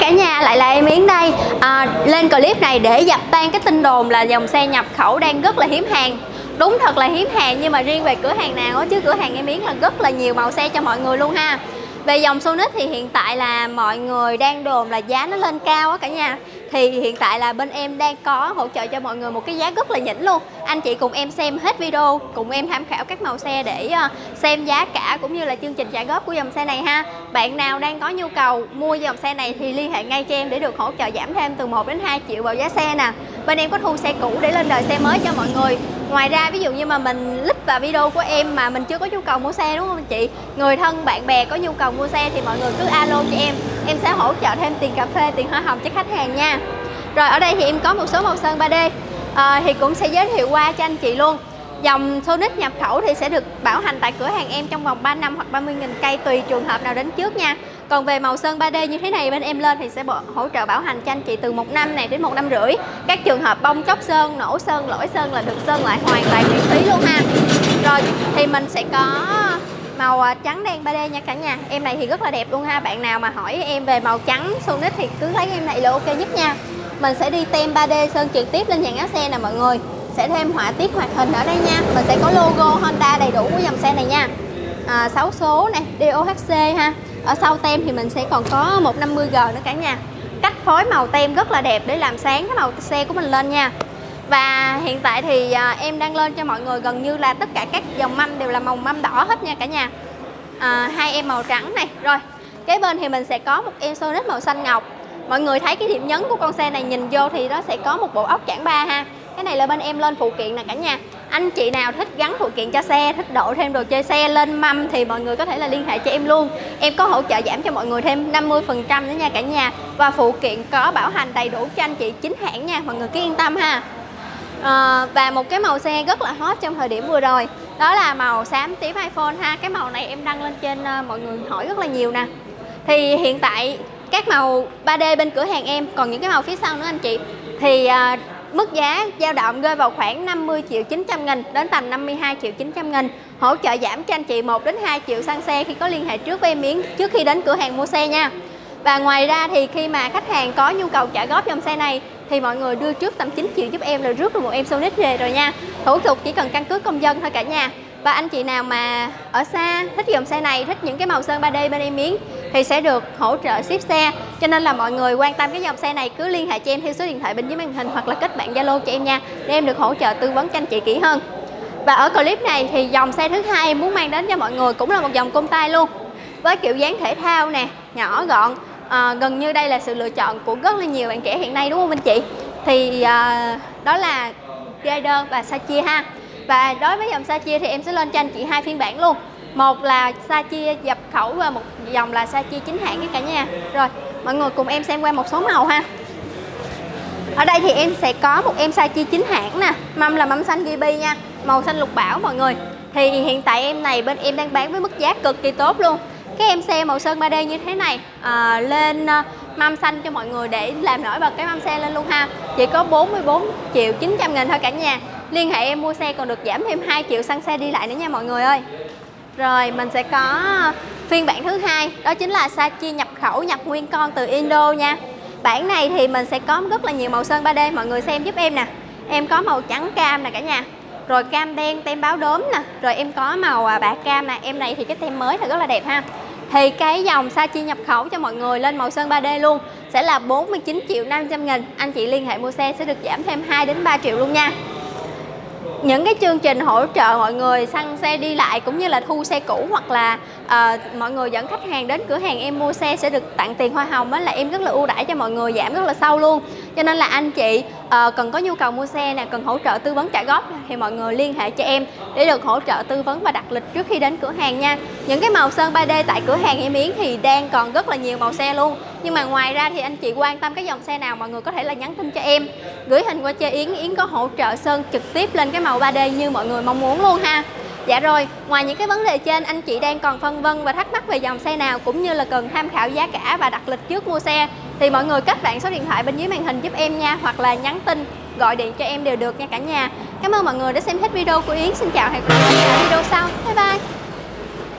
cả nhà, lại là em Yến đây. Lên clip này để dập tan cái tin đồn là dòng xe nhập khẩu đang rất là hiếm hàng. Đúng thật là hiếm hàng, nhưng mà riêng về cửa hàng nào chứ cửa hàng em Yến là rất là nhiều màu xe cho mọi người luôn ha. Về dòng Sonic thì hiện tại là mọi người đang đồn là giá nó lên cao á cả nhà. Thì hiện tại là bên em đang có hỗ trợ cho mọi người một cái giá rất là nhỉnh luôn. Anh chị cùng em xem hết video, cùng em tham khảo các màu xe để xem giá cả cũng như là chương trình trả góp của dòng xe này ha. Bạn nào đang có nhu cầu mua dòng xe này thì liên hệ ngay cho em để được hỗ trợ giảm thêm từ 1 đến 2 triệu vào giá xe nè. Bên em có thu xe cũ để lên đời xe mới cho mọi người. Ngoài ra ví dụ như mà mình click vào video của em mà mình chưa có nhu cầu mua xe, đúng không anh chị? Người thân bạn bè có nhu cầu mua xe thì mọi người cứ alo cho em sẽ hỗ trợ thêm tiền cà phê, tiền hoa hồng cho khách hàng nha. Rồi ở đây thì em có một số màu sơn 3D thì cũng sẽ giới thiệu qua cho anh chị luôn. Dòng Sonic nhập khẩu thì sẽ được bảo hành tại cửa hàng em trong vòng 3 năm hoặc 30.000 cây tùy trường hợp nào đến trước nha. Còn về màu sơn 3D như thế này bên em lên thì sẽ hỗ trợ bảo hành cho anh chị từ 1 năm này đến 1 năm rưỡi. Các trường hợp bong chóc sơn, nổ sơn, lỗi sơn là được sơn lại hoàn toàn miễn phí luôn ha. Rồi thì mình sẽ có màu trắng đen 3D nha cả nhà. Em này thì rất là đẹp luôn ha. Bạn nào mà hỏi em về màu trắng Sonic thì cứ lấy em này là ok nhất nha. Mình sẽ đi tem 3D sơn trực tiếp lên dàn áo xe nè mọi người. Sẽ thêm họa tiết hoạt hình ở đây nha. Mình sẽ có logo Honda đầy đủ của dòng xe này nha. 6 số này, DOHC ha. Ở sau tem thì mình sẽ còn có 150G nữa cả nhà. Cách phối màu tem rất là đẹp để làm sáng cái màu xe của mình lên nha. Và hiện tại thì em đang lên cho mọi người gần như là tất cả các dòng mâm đều là màu mâm đỏ hết nha cả nhà. Hai em màu trắng này. Rồi, kế bên thì mình sẽ có một em Sonic màu xanh ngọc. Mọi người thấy cái điểm nhấn của con xe này nhìn vô thì nó sẽ có một bộ ốc chản 3 ha. Cái này là bên em lên phụ kiện nè cả nhà. Anh chị nào thích gắn phụ kiện cho xe, thích độ thêm đồ chơi xe lên mâm thì mọi người có thể là liên hệ cho em luôn. Em có hỗ trợ giảm cho mọi người thêm 50% nữa nha cả nhà. Và phụ kiện có bảo hành đầy đủ cho anh chị chính hãng nha, mọi người cứ yên tâm ha. Và một cái màu xe rất là hot trong thời điểm vừa rồi, đó là màu xám tím iPhone ha. Cái màu này em đăng lên trên mọi người hỏi rất là nhiều nè. Thì hiện tại các màu 3D bên cửa hàng em, còn những cái màu phía sau nữa anh chị, thì mức giá dao động rơi vào khoảng 50.900.000 đến tầm 52.900.000. Hỗ trợ giảm cho anh chị 1 đến 2 triệu xăng xe khi có liên hệ trước với em Yến trước khi đến cửa hàng mua xe nha. Và ngoài ra thì khi mà khách hàng có nhu cầu trả góp dòng xe này thì mọi người đưa trước tầm 9 triệu giúp em là rước được một em Sonic về rồi nha. Thủ tục chỉ cần căn cước công dân thôi cả nhà. Và anh chị nào mà ở xa thích dòng xe này, thích những cái màu sơn 3D bên em Yến thì sẽ được hỗ trợ ship xe. Cho nên là mọi người quan tâm cái dòng xe này cứ liên hệ cho em theo số điện thoại bên dưới màn hình hoặc là kết bạn Zalo cho em nha, để em được hỗ trợ tư vấn cho anh chị kỹ hơn. Và ở clip này thì dòng xe thứ hai em muốn mang đến cho mọi người cũng là một dòng công tay luôn, với kiểu dáng thể thao nè, nhỏ gọn. Gần như đây là sự lựa chọn của rất là nhiều bạn trẻ hiện nay, đúng không anh chị? Thì đó là Rider và Sachi ha. Và đối với dòng Sachi thì em sẽ lên cho anh chị hai phiên bản luôn. Một là Sachi nhập khẩu và một dòng là Sachi chính hãng cả nhà. Rồi, mọi người cùng em xem qua một số màu ha. Ở đây thì em sẽ có một em Sachi chính hãng nè. Mâm là mâm xanh GB nha, màu xanh lục bảo mọi người. Thì hiện tại em này bên em đang bán với mức giá cực kỳ tốt luôn. Cái em xe màu sơn 3D như thế này lên mâm xanh cho mọi người để làm nổi bật cái mâm xe lên luôn ha. Chỉ có 44.900.000 thôi cả nhà. Liên hệ em mua xe còn được giảm thêm 2 triệu xăng xe đi lại nữa nha mọi người ơi. Rồi mình sẽ có phiên bản thứ hai, đó chính là Sachi nhập khẩu nhập nguyên con từ Indo nha. Bản này thì mình sẽ có rất là nhiều màu sơn 3D, mọi người xem giúp em nè. Em có màu trắng cam nè cả nhà. Rồi cam đen tem báo đốm nè. Rồi em có màu bạc cam nè. Em này thì cái tem mới là rất là đẹp ha. Thì cái dòng Sachi nhập khẩu cho mọi người lên màu sơn 3D luôn sẽ là 49.500.000. Anh chị liên hệ mua xe sẽ được giảm thêm 2 đến 3 triệu luôn nha. Những cái chương trình hỗ trợ mọi người xăng xe đi lại cũng như là thu xe cũ, hoặc là mọi người dẫn khách hàng đến cửa hàng em mua xe sẽ được tặng tiền hoa hồng, đó là em rất là ưu đãi cho mọi người, giảm rất là sâu luôn. Cho nên là anh chị cần có nhu cầu mua xe nè, cần hỗ trợ tư vấn trả góp thì mọi người liên hệ cho em để được hỗ trợ tư vấn và đặt lịch trước khi đến cửa hàng nha. Những cái màu sơn 3D tại cửa hàng em Yến thì đang còn rất là nhiều màu xe luôn. Nhưng mà ngoài ra thì anh chị quan tâm cái dòng xe nào mọi người có thể là nhắn tin cho em, gửi hình qua cho Yến, Yến có hỗ trợ sơn trực tiếp lên cái màu 3D như mọi người mong muốn luôn ha. Dạ rồi, ngoài những cái vấn đề trên, anh chị đang còn phân vân và thắc mắc về dòng xe nào cũng như là cần tham khảo giá cả và đặt lịch trước mua xe thì mọi người kết bạn số điện thoại bên dưới màn hình giúp em nha, hoặc là nhắn tin, gọi điện cho em đều được nha cả nhà. Cảm ơn mọi người đã xem hết video của Yến. Xin chào và hẹn gặp lại ở video sau. Bye bye.